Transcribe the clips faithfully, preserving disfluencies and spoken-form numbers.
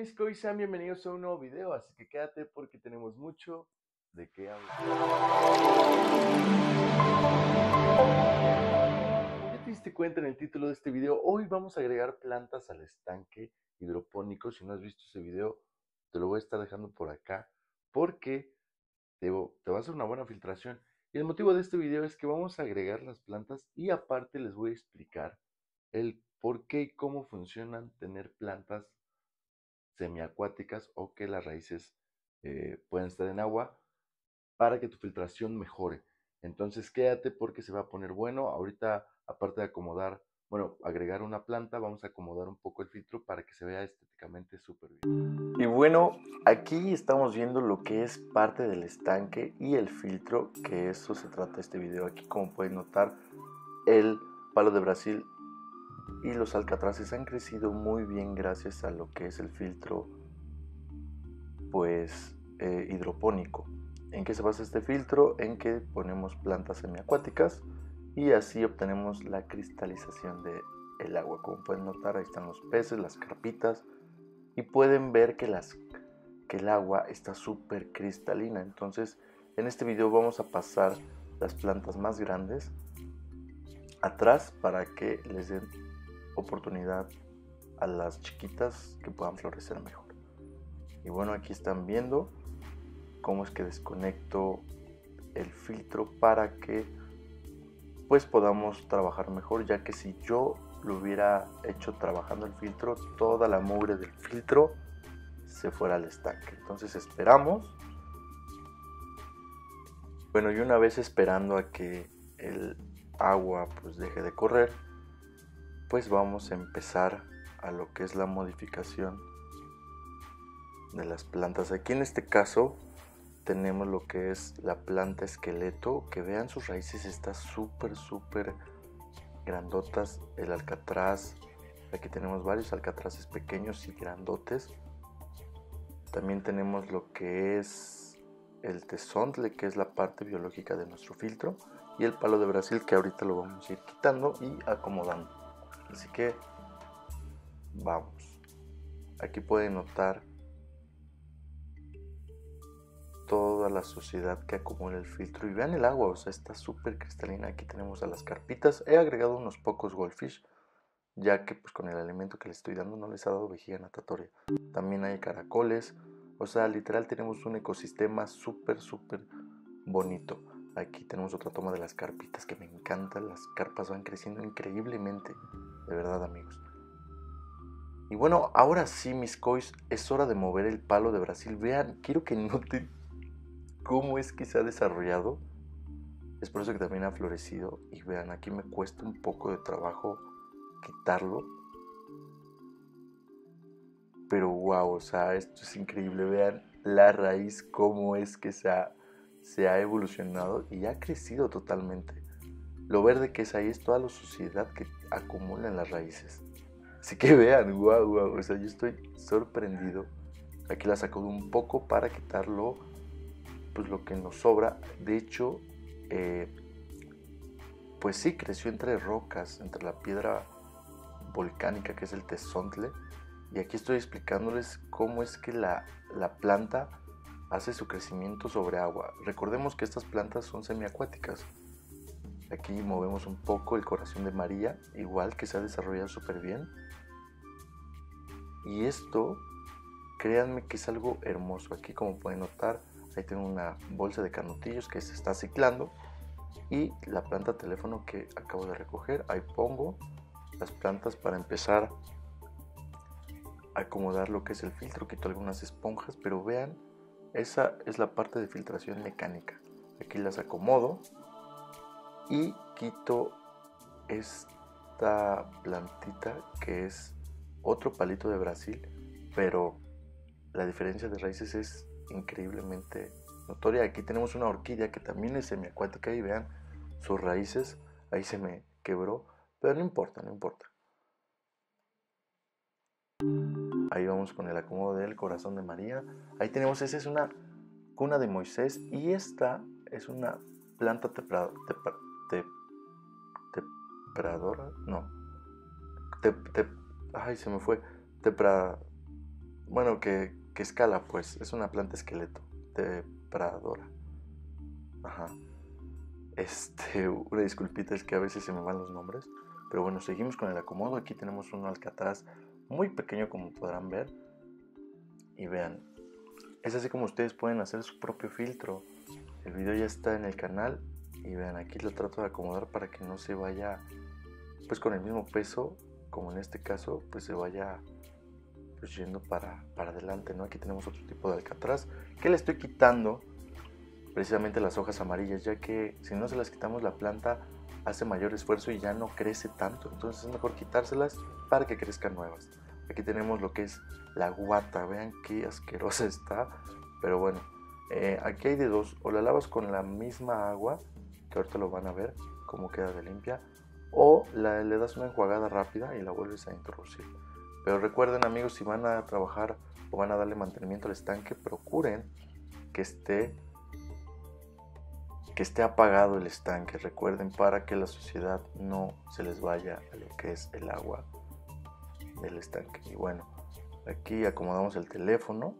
mis cois? Sean bienvenidos a un nuevo video, así que quédate porque tenemos mucho de qué hablar. ¿Ya te diste cuenta en el título de este video? Hoy vamos a agregar plantas al estanque hidropónico. Si no has visto ese video, te lo voy a estar dejando por acá porque te, te va a hacer una buena filtración. Y el motivo de este video es que vamos a agregar las plantas y aparte les voy a explicar el por qué y cómo funcionan tener plantas semiacuáticas o que las raíces eh, pueden estar en agua para que tu filtración mejore. Entonces quédate porque se va a poner bueno. Ahorita, aparte de acomodar, bueno, agregar una planta, vamos a acomodar un poco el filtro para que se vea estéticamente súper bien. Y bueno, aquí estamos viendo lo que es parte del estanque y el filtro, que eso se trata este video. Aquí, como pueden notar, el palo de Brasil y los alcatraces han crecido muy bien gracias a lo que es el filtro pues eh, hidropónico. ¿En qué se basa este filtro? En que ponemos plantas semiacuáticas y así obtenemos la cristalización del agua. Como pueden notar, ahí están los peces, las carpitas, y pueden ver que, las, que el agua está súper cristalina. Entonces en este video vamos a pasar las plantas más grandes atrás para que les den oportunidad a las chiquitas que puedan florecer mejor. Y bueno, aquí están viendo cómo es que desconecto el filtro para que pues podamos trabajar mejor, ya que si yo lo hubiera hecho trabajando el filtro, toda la mugre del filtro se fuera al estanque. Entonces esperamos. Bueno, y una vez esperando a que el agua pues deje de correr, pues vamos a empezar a lo que es la modificación de las plantas. Aquí en este caso tenemos lo que es la planta esqueleto, que vean sus raíces, está súper súper grandotas. El alcatraz, aquí tenemos varios alcatraces pequeños y grandotes. También tenemos lo que es el tesontle, que es la parte biológica de nuestro filtro, y el palo de Brasil, que ahorita lo vamos a ir quitando y acomodando. Así que vamos. Aquí pueden notar toda la suciedad que acumula el filtro y vean el agua, o sea, está súper cristalina. Aquí tenemos a las carpitas. He agregado unos pocos goldfish, ya que pues con el alimento que les estoy dando no les ha dado vejiga natatoria. También hay caracoles, o sea, literal tenemos un ecosistema súper súper bonito. Aquí tenemos otra toma de las carpitas que me encantan. Las carpas van creciendo increíblemente, de verdad, amigos. Y bueno, ahora sí, mis cois, es hora de mover el palo de Brasil. Vean, quiero que noten cómo es que se ha desarrollado. Es por eso que también ha florecido. Y vean, aquí me cuesta un poco de trabajo quitarlo. Pero wow, o sea, esto es increíble. Vean la raíz, cómo es que se ha, se ha evolucionado y ha crecido totalmente. Lo verde que es ahí es toda la suciedad que acumula en las raíces. Así que vean, wow, wow, o sea, yo estoy sorprendido. Aquí la saco de un poco para quitarlo, pues lo que nos sobra. De hecho, eh, pues sí, creció entre rocas, entre la piedra volcánica que es el tesontle. Y aquí estoy explicándoles cómo es que la, la planta hace su crecimiento sobre agua. Recordemos que estas plantas son semiacuáticas. Aquí movemos un poco el corazón de María, igual que se ha desarrollado súper bien. Y esto, créanme que es algo hermoso. Aquí, como pueden notar, ahí tengo una bolsa de canutillos que se está ciclando. Y la planta teléfono que acabo de recoger. Ahí pongo las plantas para empezar a acomodar lo que es el filtro. Quito algunas esponjas, pero vean, esa es la parte de filtración mecánica. Aquí las acomodo y quito esta plantita que es otro palito de Brasil, pero la diferencia de raíces es increíblemente notoria. Aquí tenemos una orquídea que también es semiacuática y vean sus raíces. Ahí se me quebró, pero no importa, no importa. Ahí vamos con el acomodo del corazón de María. Ahí tenemos, esa es una cuna de Moisés y esta es una planta tepra, tepra, tep, tepradora, no, tep, tep, ay se me fue, tepra, bueno, que, que escala, pues, es una planta esqueleto, depredadora. Ajá. Este, una disculpita, es que a veces se me van los nombres. Pero bueno, seguimos con el acomodo. Aquí tenemos un alcatraz muy pequeño, como podrán ver. Y vean, es así como ustedes pueden hacer su propio filtro. El video ya está en el canal. Y vean, aquí lo trato de acomodar para que no se vaya, pues con el mismo peso, como en este caso, pues se vaya pues yendo para, para adelante, ¿no? Aquí tenemos otro tipo de alcatraz que le estoy quitando precisamente las hojas amarillas, ya que si no se las quitamos la planta hace mayor esfuerzo y ya no crece tanto, entonces es mejor quitárselas para que crezcan nuevas. Aquí tenemos lo que es la guata, vean qué asquerosa está, pero bueno, eh, aquí hay de dos, o la lavas con la misma agua, que ahorita lo van a ver cómo queda de limpia, o la, le das una enjuagada rápida y la vuelves a introducir. Pero recuerden, amigos, si van a trabajar o van a darle mantenimiento al estanque, procuren que esté que esté apagado el estanque, recuerden, para que la suciedad no se les vaya a lo que es el agua del estanque. Y bueno, aquí acomodamos el teléfono.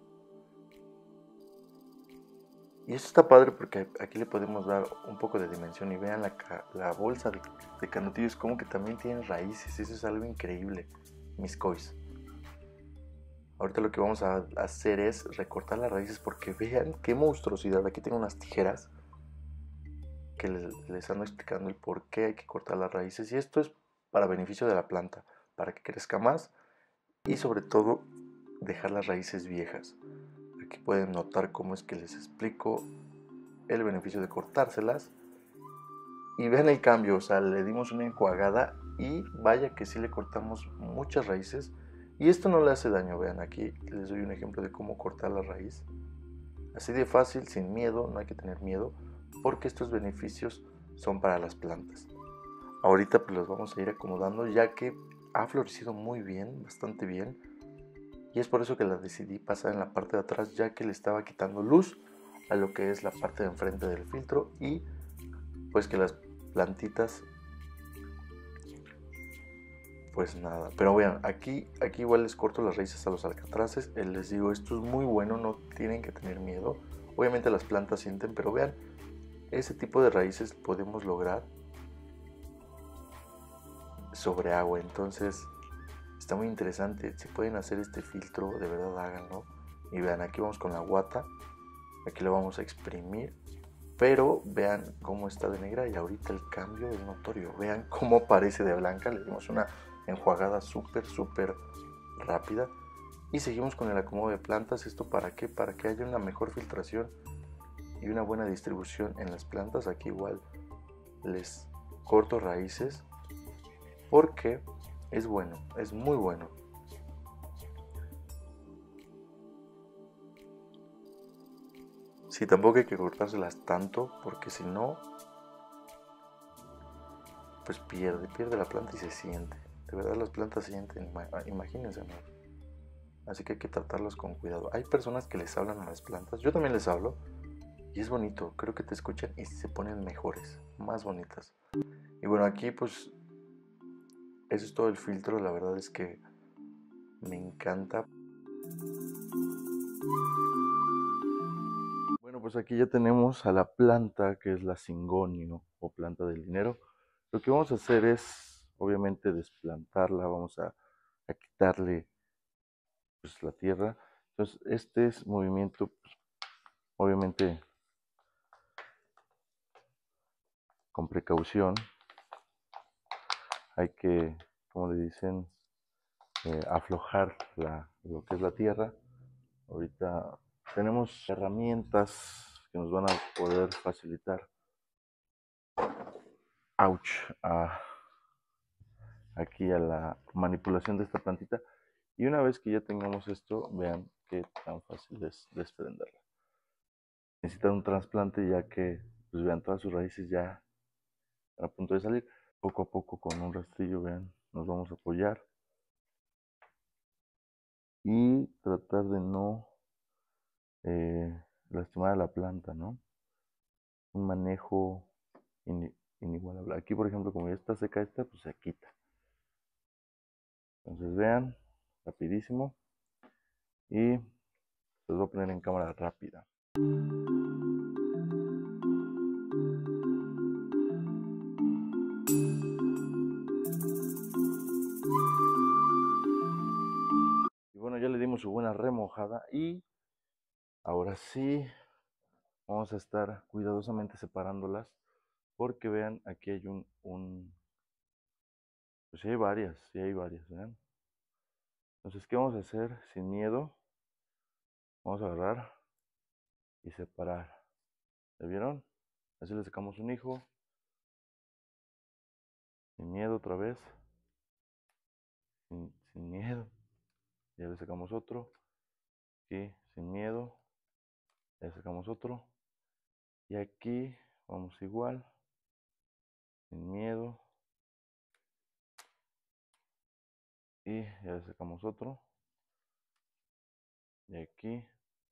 Y esto está padre porque aquí le podemos dar un poco de dimensión. Y vean la, la bolsa de, de canutillos como que también tiene raíces. Eso es algo increíble, mis cois. Ahorita lo que vamos a hacer es recortar las raíces porque vean qué monstruosidad. Aquí tengo unas tijeras que les, les ando explicando el por qué hay que cortar las raíces. Y esto es para beneficio de la planta, para que crezca más y sobre todo dejar las raíces viejas. Aquí pueden notar cómo es que les explico el beneficio de cortárselas. Y vean el cambio, o sea, le dimos una enjuagada y vaya que sí le cortamos muchas raíces. Y esto no le hace daño, vean, aquí les doy un ejemplo de cómo cortar la raíz. Así de fácil, sin miedo, no hay que tener miedo, porque estos beneficios son para las plantas. Ahorita pues los vamos a ir acomodando ya que ha florecido muy bien, bastante bien. Y es por eso que la decidí pasar en la parte de atrás, ya que le estaba quitando luz a lo que es la parte de enfrente del filtro y pues que las plantitas pues nada. Pero vean, aquí, aquí igual les corto las raíces a los alcatraces. Les digo, esto es muy bueno, no tienen que tener miedo. Obviamente las plantas sienten, pero vean, ese tipo de raíces podemos lograr sobre agua. Entonces está muy interesante. Si pueden hacer este filtro, de verdad háganlo. Y vean, aquí vamos con la guata. Aquí lo vamos a exprimir. Pero vean cómo está de negra y ahorita el cambio es notorio. Vean cómo parece de blanca. Le dimos una enjuagada súper, súper rápida. Y seguimos con el acomodo de plantas. ¿Esto para qué? Para que haya una mejor filtración y una buena distribución en las plantas. Aquí igual les corto raíces porque es bueno, es muy bueno. Sí, tampoco hay que cortárselas tanto porque si no, pues pierde, pierde la planta y se siente. De verdad las plantas sienten, imagínense, amor. Así que hay que tratarlas con cuidado. Hay personas que les hablan a las plantas, yo también les hablo y es bonito, creo que te escuchan y se ponen mejores, más bonitas. Y bueno, aquí pues eso es todo el filtro, la verdad es que me encanta. Bueno, pues aquí ya tenemos a la planta que es la cingonio o planta del dinero. Lo que vamos a hacer es, obviamente, desplantarla, vamos a, a quitarle pues, la tierra. Entonces, este es movimiento, pues, obviamente, con precaución. Hay que, como le dicen, eh, aflojar la, lo que es la tierra. Ahorita tenemos herramientas que nos van a poder facilitar. Ouch. Ah, aquí a la manipulación de esta plantita. Y una vez que ya tengamos esto, vean qué tan fácil es desprenderla. Necesitan un trasplante ya que, pues vean, todas sus raíces ya están a punto de salir. Poco a poco con un rastrillo, vean, nos vamos a apoyar. Y tratar de no eh, lastimar a la planta, ¿no? Un manejo in, inigualable. Aquí, por ejemplo, como ya está seca esta, pues se quita. Entonces vean, rapidísimo. y los voy a poner en cámara rápida. Y bueno, ya le dimos su buena remojada y ahora sí vamos a estar cuidadosamente separándolas porque vean, aquí hay un, un pues sí hay varias, sí hay varias, vean. Entonces, ¿qué vamos a hacer? Sin miedo, vamos a agarrar y separar. ¿Ya vieron? Así le sacamos un hijo. Sin miedo otra vez. Sin, sin miedo. Ya le sacamos otro. Aquí, sin miedo. Ya le sacamos otro. Y aquí vamos igual. Sin miedo. Y ya le sacamos otro. Y aquí.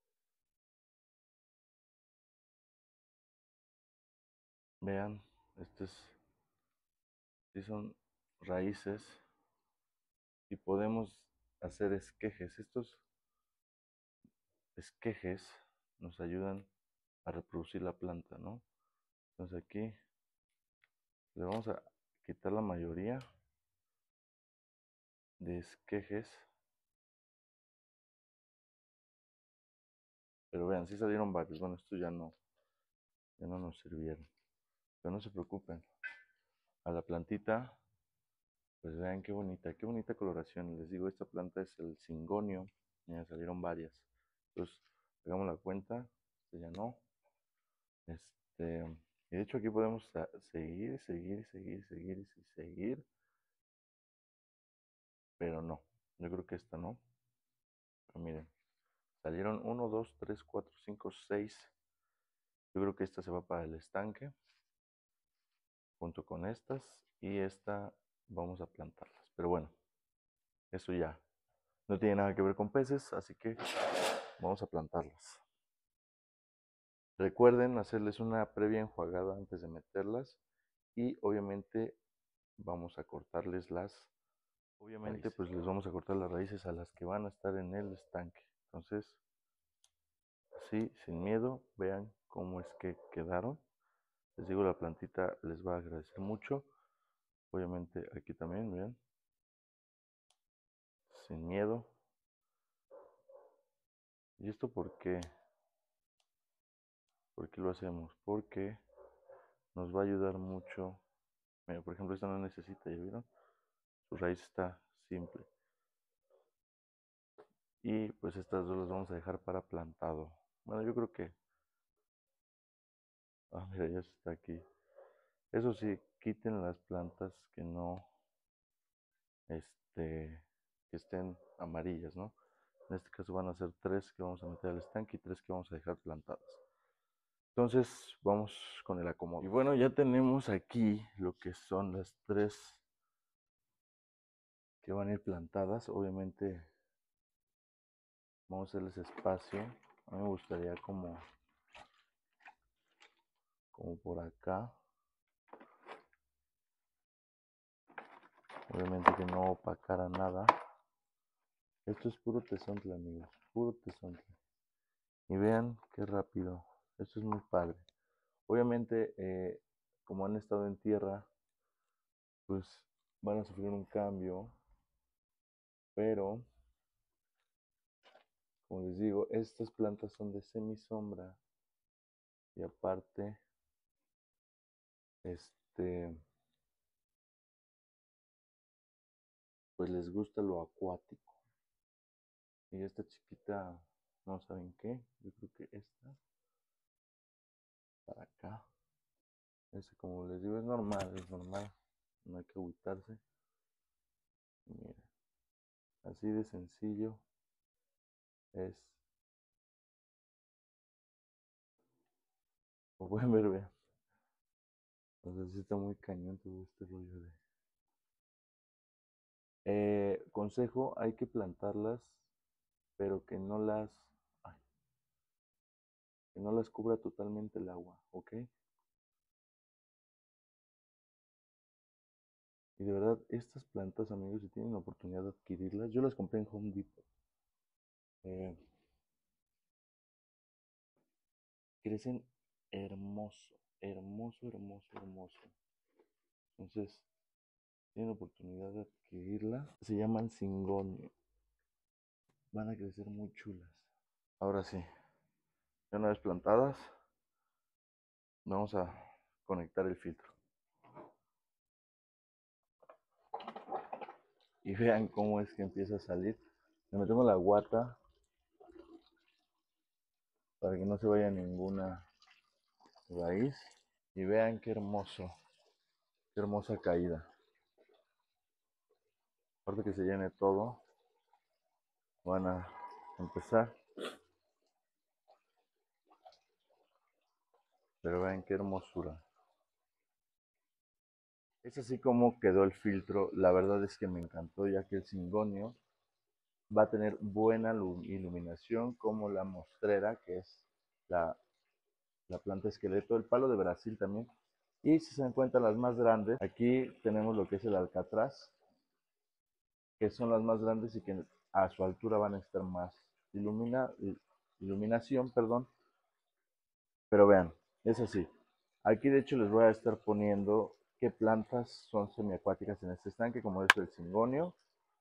Vean, estos sí son raíces. Y podemos hacer esquejes. Estos esquejes nos ayudan a reproducir la planta, ¿no? Entonces aquí le vamos a quitar la mayoría de esquejes. Pero vean, sí salieron varios. Bueno, estos ya no, ya no nos sirvieron. Pero no se preocupen. A la plantita, pues vean qué bonita, qué bonita coloración. Les digo, esta planta es el cingonio. Ya salieron varias. Entonces, hagamos la cuenta. Este ya no. Este, y de hecho aquí podemos seguir, seguir, seguir, seguir y seguir. Pero no. Yo creo que esta no. Pero miren. Salieron uno, dos, tres, cuatro, cinco, seis. Yo creo que esta se va para el estanque. Junto con estas. Y esta vamos a plantarlas. Pero bueno. Eso ya no tiene nada que ver con peces. Así que vamos a plantarlas. Recuerden hacerles una previa enjuagada antes de meterlas. Y obviamente vamos a cortarles las. Obviamente pues les vamos a cortar las raíces a las que van a estar en el estanque. Entonces. Así, sin miedo, vean cómo es que quedaron. Les digo, la plantita les va a agradecer mucho. Obviamente aquí también, vean. Sin miedo. ¿Y esto por qué? ¿Por qué lo hacemos? Porque nos va a ayudar mucho. Mira, por ejemplo, esta no necesita, ¿ya vieron? Su raíz está simple. Y pues estas dos las vamos a dejar para plantado. Bueno, yo creo que... Ah, mira, ya está aquí. Eso sí, quiten las plantas que no... Este... que estén amarillas, ¿no? En este caso van a ser tres que vamos a meter al estanque y tres que vamos a dejar plantadas. Entonces vamos con el acomodo. Y bueno, ya tenemos aquí lo que son las tres que van a ir plantadas. Obviamente vamos a hacerles espacio. A mí me gustaría como, como por acá. Obviamente que no opacara nada. Esto es puro tesontle, amigos. Puro tesontle. Y vean qué rápido. Esto es muy padre. Obviamente, eh, como han estado en tierra, pues van a sufrir un cambio. Pero, como les digo, estas plantas son de semisombra. Y aparte, este, pues les gusta lo acuático. Y esta chiquita, no saben qué, yo creo que esta, para acá. Este, como les digo, es normal, es normal. No hay que agüitarse. Miren, así de sencillo es. Como pueden ver, vean. O sea, sí está muy cañón todo este rollo de... Eh, consejo, hay que plantarlas, pero que no las... Ay, que no las cubra totalmente el agua, ¿ok? Y de verdad, estas plantas, amigos, si tienen la oportunidad de adquirirlas, yo las compré en Home Depot. Eh, crecen hermoso, hermoso, hermoso, hermoso. Entonces, tienen oportunidad de adquirirla. Se llaman cingonio. Van a crecer muy chulas. Ahora sí, ya una vez plantadas, vamos a conectar el filtro. Y vean cómo es que empieza a salir. Le metemos la guata para que no se vaya ninguna raíz. Y vean qué hermoso, qué hermosa caída. Aparte que se llene todo, van a empezar. Pero vean qué hermosura. Es así como quedó el filtro. La verdad es que me encantó, ya que el cingonio va a tener buena iluminación, como la mostrera, que es la, la planta esqueleto, el palo de Brasil también. Y si se dan cuenta, las más grandes, aquí tenemos lo que es el alcatraz, que son las más grandes y que a su altura van a estar más ilumina, iluminación, perdón. Pero vean, es así. Aquí de hecho les voy a estar poniendo qué plantas son semiacuáticas en este estanque, como es el cingonio,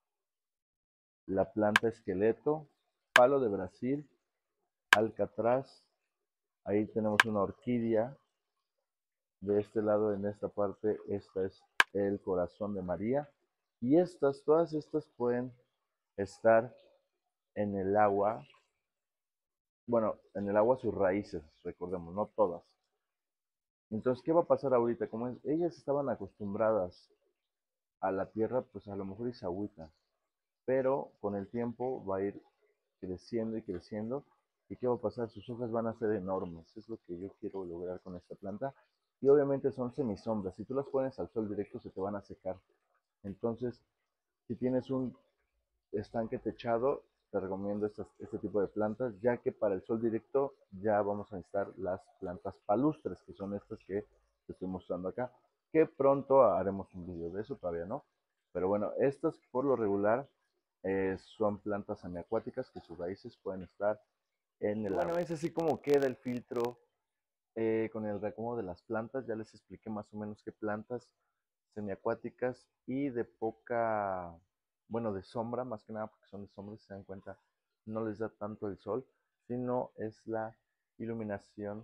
la planta esqueleto, palo de Brasil, alcatraz. Ahí tenemos una orquídea. De este lado, en esta parte, esta es el corazón de María. Y estas, todas estas pueden estar en el agua. Bueno, en el agua sus raíces, recordemos, no todas. Entonces, ¿qué va a pasar ahorita? Como es, ellas estaban acostumbradas a la tierra, pues a lo mejor y se agüita. Pero con el tiempo va a ir creciendo y creciendo. ¿Y qué va a pasar? Sus hojas van a ser enormes. Es lo que yo quiero lograr con esta planta. Y obviamente son semisombras. Si tú las pones al sol directo, se te van a secar. Entonces, si tienes un estanque techado, te recomiendo estas, este tipo de plantas, ya que para el sol directo ya vamos a necesitar las plantas palustres, que son estas que te estoy mostrando acá, que pronto haremos un video de eso, todavía no. Pero bueno, estas por lo regular eh, son plantas semiacuáticas que sus raíces pueden estar en el bueno, agua. Es así como queda el filtro eh, con el reacomodo de las plantas. Ya les expliqué más o menos qué plantas semiacuáticas y de poca, bueno, de sombra, más que nada porque son de sombra, si se dan cuenta, no les da tanto el sol, sino es la iluminación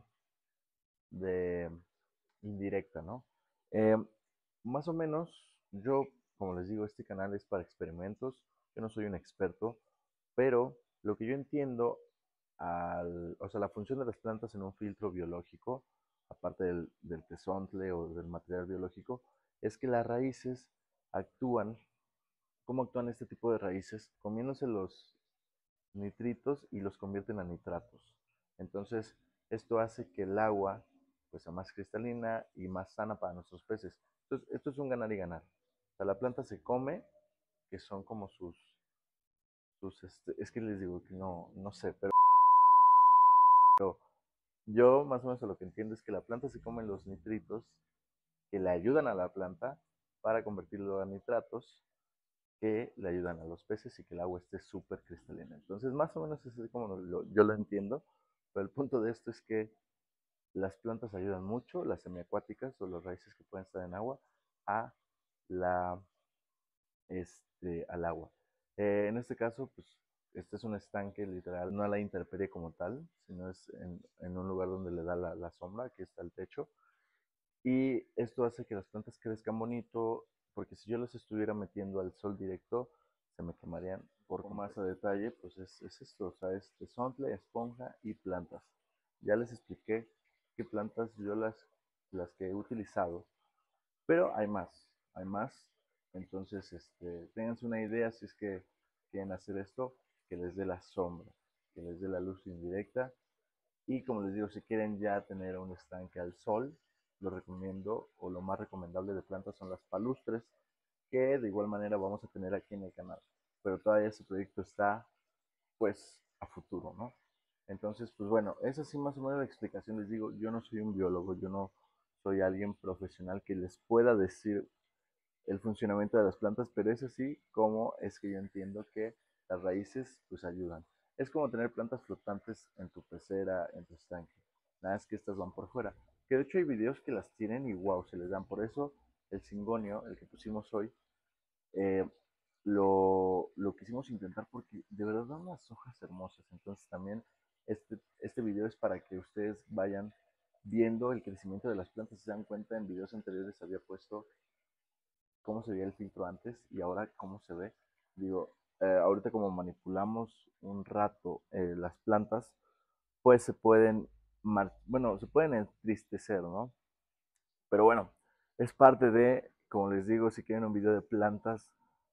de indirecta, ¿no? Eh, más o menos, yo, como les digo, este canal es para experimentos, yo no soy un experto, pero lo que yo entiendo, al, o sea, la función de las plantas en un filtro biológico, aparte del, del tesontle o del material biológico, es que las raíces actúan. ¿Cómo actúan este tipo de raíces? Comiéndose los nitritos y los convierten a nitratos. Entonces, esto hace que el agua pues sea más cristalina y más sana para nuestros peces. Entonces, esto es un ganar y ganar. O sea, la planta se come, que son como sus, sus este, es que les digo que no, no sé, pero, pero yo más o menos lo que entiendo es que la planta se come los nitritos que le ayudan a la planta para convertirlo a nitratos que le ayudan a los peces y que el agua esté súper cristalina. Entonces, más o menos es así como lo, yo lo entiendo, pero el punto de esto es que las plantas ayudan mucho, las semiacuáticas o las raíces que pueden estar en agua, a la, este, al agua. Eh, en este caso, pues, este es un estanque literal, no a la intemperie como tal, sino es en, en un lugar donde le da la, la sombra, aquí está el techo, y esto hace que las plantas crezcan bonito, porque si yo las estuviera metiendo al sol directo, se me quemarían. Por más a detalle, pues es, es esto, o sea, es tesontle, esponja y plantas. Ya les expliqué qué plantas yo las, las que he utilizado, pero hay más, hay más. Entonces, este, ténganse una idea si es que quieren hacer esto, que les dé la sombra, que les dé la luz indirecta. Y como les digo, si quieren ya tener un estanque al sol, lo recomiendo o lo más recomendable de plantas son las palustres, que de igual manera vamos a tener aquí en el canal. Pero todavía ese proyecto está pues a futuro, ¿no? Entonces, pues bueno, esa sí más o menos la explicación. Les digo, yo no soy un biólogo, yo no soy alguien profesional que les pueda decir el funcionamiento de las plantas, pero es así como es que yo entiendo que las raíces pues ayudan. Es como tener plantas flotantes en tu pecera, en tu estanque. Nada es que estas van por fuera. Que de hecho hay videos que las tienen y wow, se les dan. Por eso el cingonio, el que pusimos hoy, eh, lo, lo quisimos intentar porque de verdad dan unas hojas hermosas. Entonces también este, este video es para que ustedes vayan viendo el crecimiento de las plantas. Si se dan cuenta, en videos anteriores había puesto cómo se veía el filtro antes y ahora cómo se ve. Digo, eh, ahorita como manipulamos un rato eh, las plantas, pues se pueden, bueno, se pueden entristecer, ¿no? Pero bueno, es parte de, como les digo, si quieren un video de plantas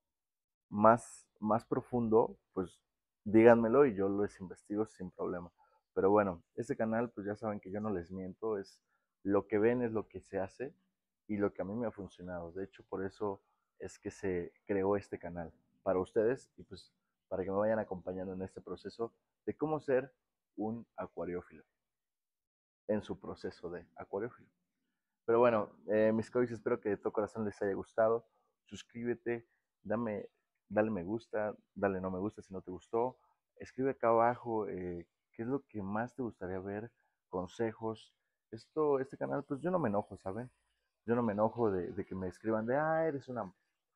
más, más profundo, pues díganmelo y yo les investigo sin problema. Pero bueno, este canal, pues ya saben que yo no les miento, es lo que ven es lo que se hace y lo que a mí me ha funcionado. De hecho, por eso es que se creó este canal, para ustedes y pues para que me vayan acompañando en este proceso de cómo ser un acuariófilo, en su proceso de acuariófilo. Pero bueno, eh, mis cois, espero que de todo corazón les haya gustado. Suscríbete, dame, dale me gusta, dale no me gusta si no te gustó. Escribe acá abajo eh, qué es lo que más te gustaría ver, consejos. Esto, este canal, pues yo no me enojo, ¿saben? Yo no me enojo de, de que me escriban de, ah, eres una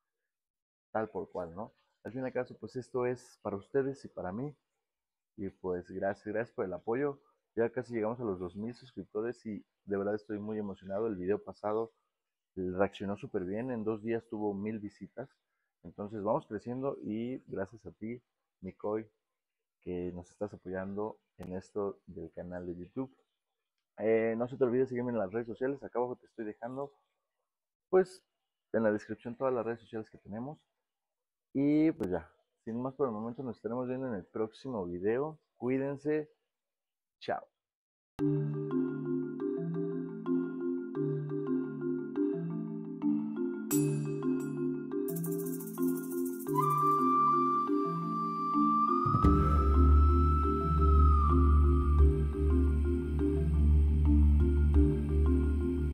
tal por cual, ¿no? Al fin y al caso, pues esto es para ustedes y para mí. Y pues gracias, gracias por el apoyo. Ya casi llegamos a los dos mil suscriptores y de verdad estoy muy emocionado. El video pasado reaccionó súper bien, en dos días tuvo mil visitas. Entonces vamos creciendo y gracias a ti, Mikoy, que nos estás apoyando en esto del canal de YouTube. Eh, no se te olvide seguirme en las redes sociales, acá abajo te estoy dejando, pues, en la descripción todas las redes sociales que tenemos. Y pues ya, sin más por el momento, nos estaremos viendo en el próximo video. Cuídense, chao.